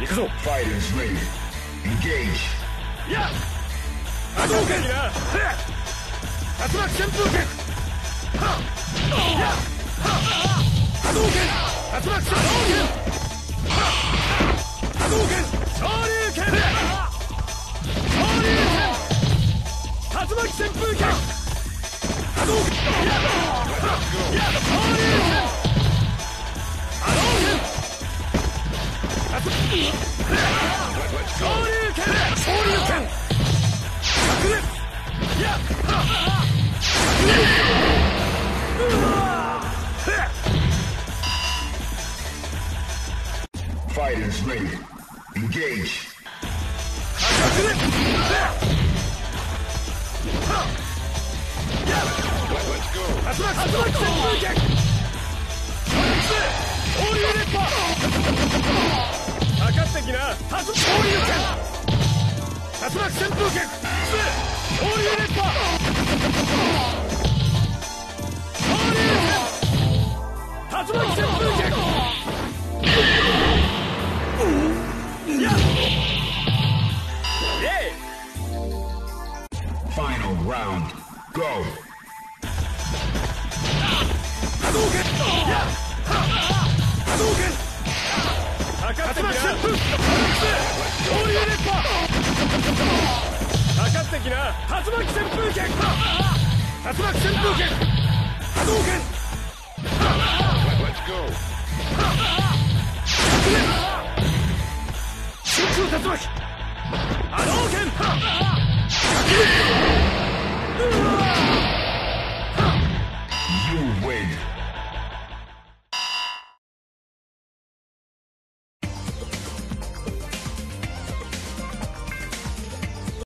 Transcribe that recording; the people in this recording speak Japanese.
行くぞ。 Fighters ready. Engage. やっ波動拳。竜巻旋風拳。やっ波動拳。竜巻旋風拳。波動拳。昇竜拳。昇竜拳。竜巻旋風拳。波動拳。やっ昇竜拳。波動拳。昇竜拳。昇竜拳。 Fighters ready. Engage. Let's go. 竜巻旋風拳。昇竜烈波。かかってきな。昇竜拳。竜巻旋風拳。昇竜烈波。昇竜拳。竜巻旋風拳。やっ。 Final round. Go. 波動拳。やっ。波動拳。かかってきな。昇竜烈波。かかってきな。竜巻旋風拳。竜巻旋風拳。波動拳。Let's go. 真空竜巻。波動拳。 You win.